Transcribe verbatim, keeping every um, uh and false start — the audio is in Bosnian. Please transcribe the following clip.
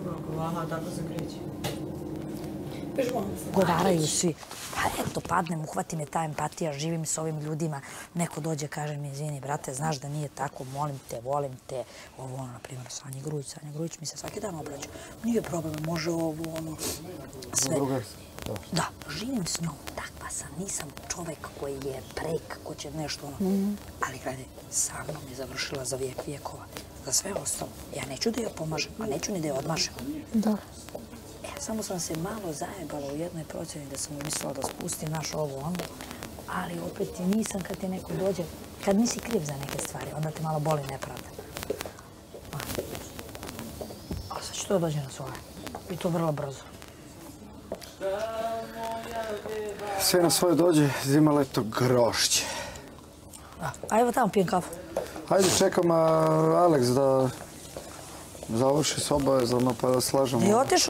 Aha, tako se kreće. Govaraju svi. Pa eto, padnem, uhvati me ta empatija, živim s ovim ljudima. Neko dođe, kaže mi, izvini, brate, znaš da nije tako, molim te, volim te. Ovo, ono, na primjer, Sanja Grujić. Sanja Grujić mi se svaki dan obraća. Nije problem, može ovo, ono, sve. Da, živim s njom, takva sam, nisam čovek koji je prek, ko će nešto, ono. Ali, gledaj, sa mnom je završila za vijek vijekova. Za sve ostalo. Ja neću da joj pomažem, a neću ni da joj odmažem. Da. Samo sam se malo zajebala u jednoj procjeni da sam mislila da spustim naš ovo ono, ali opet nisam kad ti neko dođe, kad nisi kriv za neke stvari, onda te malo boli nepravda. A sad će to dođe na svoje. I to vrlo brzo. Sve na svoje dođe, zima, leto, grošće. A evo tamo pijem kafu. Hajde, čekam Aleks da završi s obavezama pa da slažemo. I otišu.